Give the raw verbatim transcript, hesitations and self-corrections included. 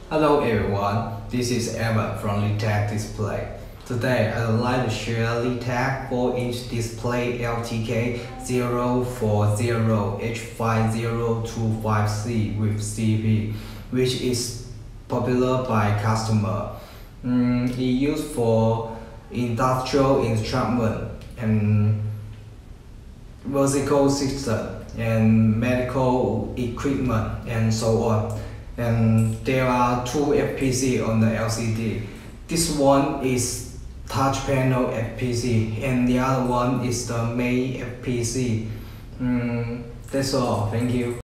Hello everyone, this is Evan from Litech Display. Today I would like to share Litech four inch display L T K zero four zero H five zero two five C with C P, which is popular by customer. Mm, it used for industrial instrument and musical system and medical equipment and so on. And there are two F P C on the L C D. This one is touch panel F P C and the other one is the main F P C. Mm, that's all. Thank you.